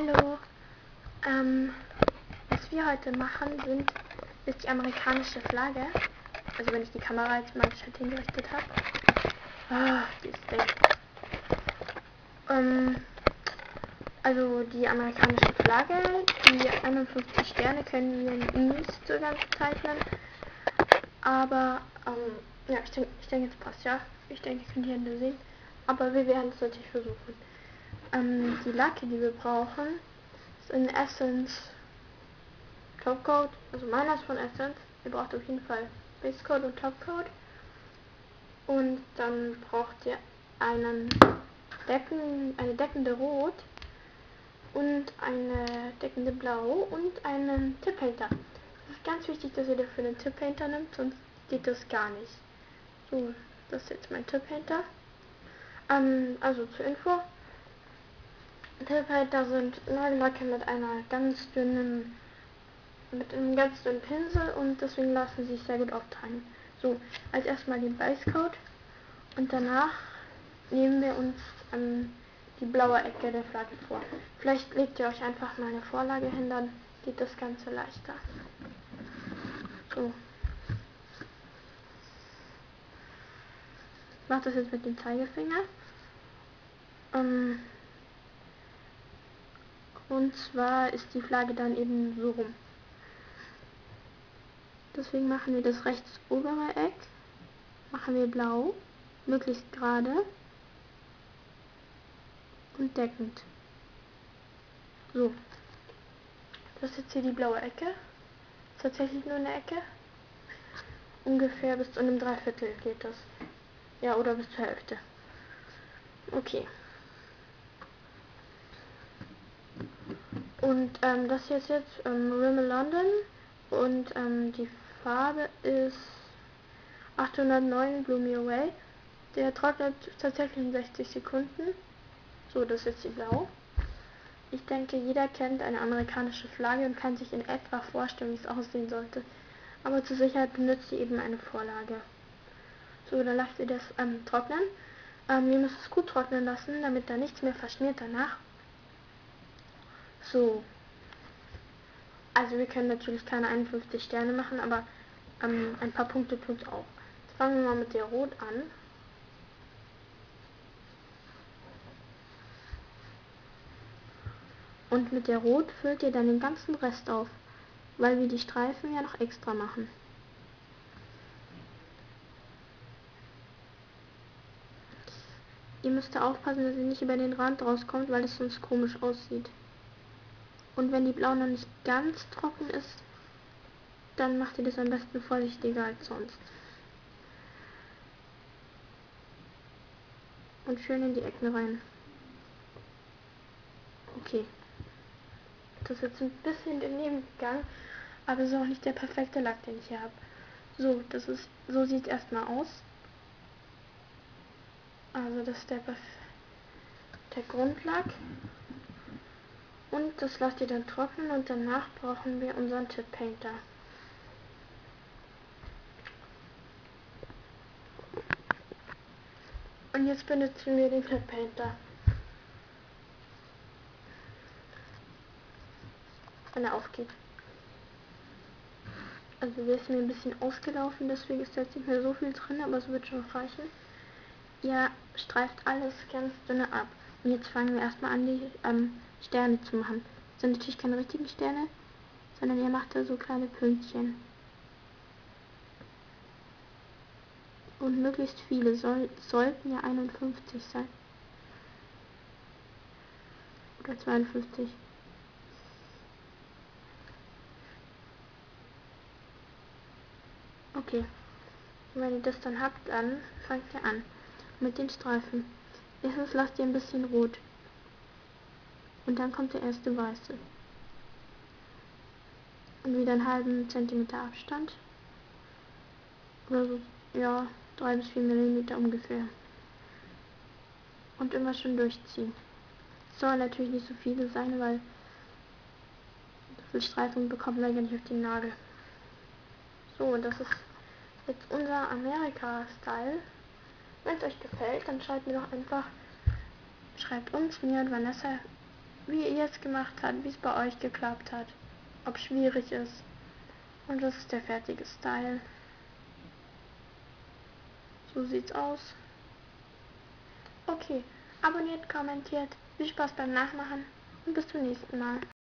Hallo, was wir heute machen ist die amerikanische Flagge. Also wenn ich die Kamera jetzt mal gescheit hingerichtet habe. Die ist dick. Also die amerikanische Flagge, die 51 Sterne können wir nicht so ganz zeichnen. Aber, ja, ich denke, es passt, ja. Ich denke, ihr könnt die Hände sehen. Aber wir werden es natürlich versuchen. Die Lacke, die wir brauchen, ist in Essence Topcoat. Also meiner ist von Essence. Ihr braucht auf jeden Fall Basecoat und Topcoat. Und dann braucht ihr eine deckende Rot und eine deckende Blau und einen Tip Painter. Es ist ganz wichtig, dass ihr dafür einen Tip Painter nimmt, sonst geht das gar nicht. So, das ist jetzt mein Tip Painter. Also zur Info. Tip Painter sind Nagellacke mit einem ganz dünnen Pinsel und deswegen lassen sie sich sehr gut auftragen. So, als erstmal den Basecoat und danach nehmen wir uns die blaue Ecke der Flagge vor. Vielleicht legt ihr euch einfach mal eine Vorlage hin, dann geht das Ganze leichter. So. Ich mache das jetzt mit dem Zeigefinger. Und zwar ist die Flagge dann eben so rum. Deswegen machen wir das rechts obere Eck, machen wir blau, möglichst gerade und deckend. So. Das ist jetzt hier die blaue Ecke. Ist tatsächlich nur eine Ecke. Ungefähr bis zu einem Dreiviertel geht das. Ja, oder bis zur Hälfte. Okay. Und das hier ist jetzt Rimmel London und die Farbe ist 809 Blew Me Away. Der trocknet tatsächlich in 60 Sekunden. So, das ist jetzt die Blau. Ich denke, jeder kennt eine amerikanische Flagge und kann sich in etwa vorstellen, wie es aussehen sollte. Aber zur Sicherheit benutzt ihr eben eine Vorlage. So, dann lasst ihr das trocknen. Ihr müsst es gut trocknen lassen, damit da nichts mehr verschmiert danach. So. Also wir können natürlich keine 51 Sterne machen, aber ein paar Punkte tut es auch. Jetzt fangen wir mal mit der Rot an. Und mit der Rot füllt ihr dann den ganzen Rest auf, weil wir die Streifen ja noch extra machen. Ihr müsst aufpassen, dass ihr nicht über den Rand rauskommt, weil es sonst komisch aussieht. Und wenn die Blau noch nicht ganz trocken ist, dann macht ihr das am besten vorsichtiger als sonst. Und schön in die Ecken rein. Okay. Das ist jetzt ein bisschen daneben gegangen, aber es ist auch nicht der perfekte Lack, den ich hier habe. So, so sieht es erstmal aus. Also das ist der Grundlack. Und das lasst ihr dann trocknen und danach brauchen wir unseren Tip Painter. Und jetzt benutzen wir den Tip Painter. Wenn er aufgeht. Also der ist mir ein bisschen ausgelaufen, deswegen ist jetzt nicht mehr so viel drin, aber es wird schon reichen. Ihr streift alles ganz dünne ab. Und jetzt fangen wir erstmal an, die Sterne zu machen. Das sind natürlich keine richtigen Sterne, sondern ihr macht da so kleine Pünktchen. Und möglichst viele sollten ja 51 sein. Oder 52. Okay. Und wenn ihr das dann habt, dann fangt ihr an mit den Streifen. Erstens lasst ihr ein bisschen rot. Und dann kommt der erste weiße. Und wieder einen halben Zentimeter Abstand. Oder so, ja, 3 bis 4 Millimeter ungefähr. Und immer schön durchziehen. Es soll natürlich nicht so viele sein, weil so viel Streifen bekommt man ja nicht auf den Nagel. So, und das ist jetzt unser Amerika-Style. Wenn es euch gefällt, dann schreibt uns, mir und Vanessa, wie ihr es gemacht habt, wie es bei euch geklappt hat, ob schwierig ist. Und das ist der fertige Style. So sieht's aus. Okay, abonniert, kommentiert, viel Spaß beim Nachmachen und bis zum nächsten Mal.